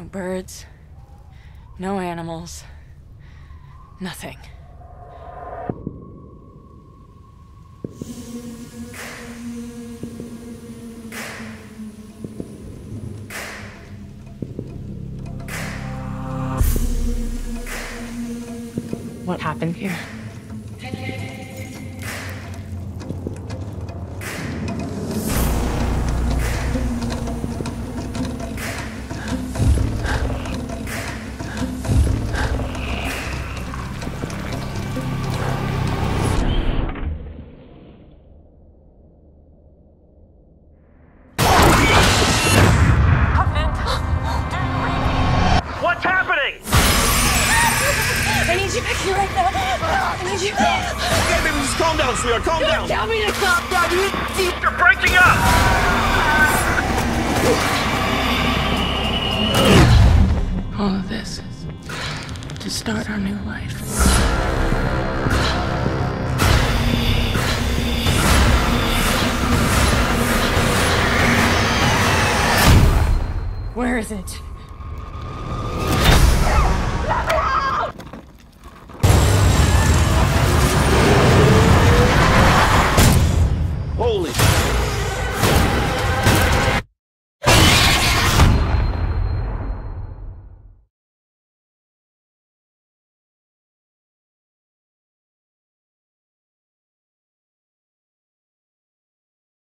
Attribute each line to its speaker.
Speaker 1: No birds, no animals, nothing. What happened here?
Speaker 2: What's happening?
Speaker 1: I need you back here right now. I need you.
Speaker 2: Okay, baby, just calm down, sweetheart. Calm down.
Speaker 1: Tell me to calm down.
Speaker 2: You're breaking up.
Speaker 1: All of this to start our new life. Where is it?